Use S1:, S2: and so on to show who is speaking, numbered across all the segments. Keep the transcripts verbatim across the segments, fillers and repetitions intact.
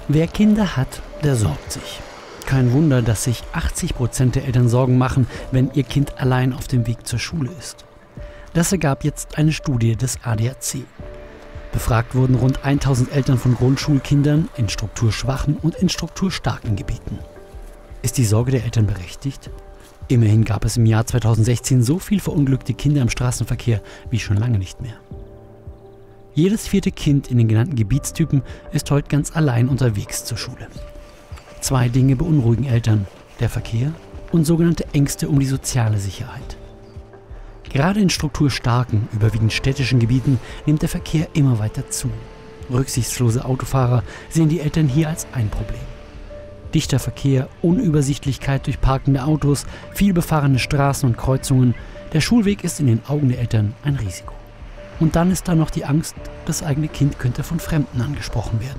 S1: Wer Kinder hat, der sorgt sich. Kein Wunder, dass sich achtzig Prozent der Eltern Sorgen machen, wenn ihr Kind allein auf dem Weg zur Schule ist. Das ergab jetzt eine Studie des A D A C. Befragt wurden rund tausend Eltern von Grundschulkindern in strukturschwachen und in strukturstarken Gebieten. Ist die Sorge der Eltern berechtigt? Immerhin gab es im Jahr zweitausendsechzehn so viel verunglückte Kinder im Straßenverkehr wie schon lange nicht mehr. Jedes vierte Kind in den genannten Gebietstypen ist heute ganz allein unterwegs zur Schule. Zwei Dinge beunruhigen Eltern: der Verkehr und sogenannte Ängste um die soziale Sicherheit. Gerade in strukturstarken, überwiegend städtischen Gebieten nimmt der Verkehr immer weiter zu. Rücksichtslose Autofahrer sehen die Eltern hier als ein Problem. Dichter Verkehr, Unübersichtlichkeit durch parkende Autos, viel befahrene Straßen und Kreuzungen. Der Schulweg ist in den Augen der Eltern ein Risiko. Und dann ist da noch die Angst, das eigene Kind könnte von Fremden angesprochen werden.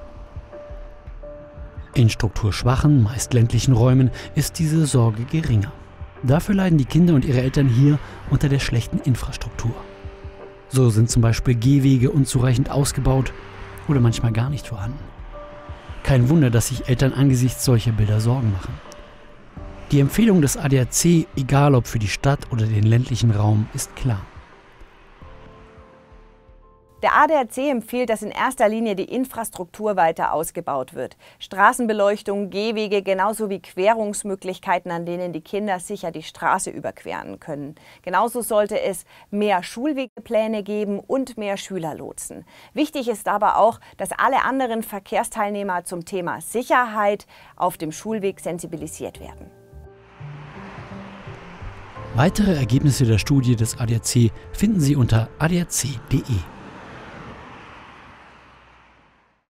S1: In strukturschwachen, meist ländlichen Räumen ist diese Sorge geringer. Dafür leiden die Kinder und ihre Eltern hier unter der schlechten Infrastruktur. So sind zum Beispiel Gehwege unzureichend ausgebaut oder manchmal gar nicht vorhanden. Kein Wunder, dass sich Eltern angesichts solcher Bilder Sorgen machen. Die Empfehlung des A D A C, egal ob für die Stadt oder den ländlichen Raum, ist klar.
S2: Der A D A C empfiehlt, dass in erster Linie die Infrastruktur weiter ausgebaut wird. Straßenbeleuchtung, Gehwege, genauso wie Querungsmöglichkeiten, an denen die Kinder sicher die Straße überqueren können. Genauso sollte es mehr Schulwegepläne geben und mehr Schülerlotsen. Wichtig ist aber auch, dass alle anderen Verkehrsteilnehmer zum Thema Sicherheit auf dem Schulweg sensibilisiert werden.
S1: Weitere Ergebnisse der Studie des A D A C finden Sie unter a d a c punkt d e.